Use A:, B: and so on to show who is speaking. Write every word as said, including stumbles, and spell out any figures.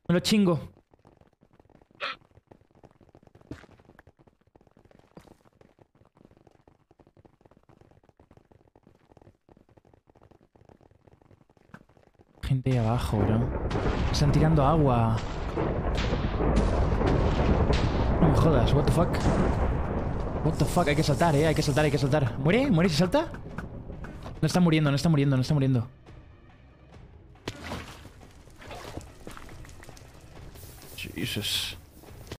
A: Me lo chingo. Gente ahí abajo, bro. Están tirando agua. No me jodas, what the fuck. What the fuck, hay que saltar, eh, hay que saltar, hay que saltar. ¿Muere? ¿Muere si salta? No está muriendo, no está muriendo, no está muriendo. Jesus.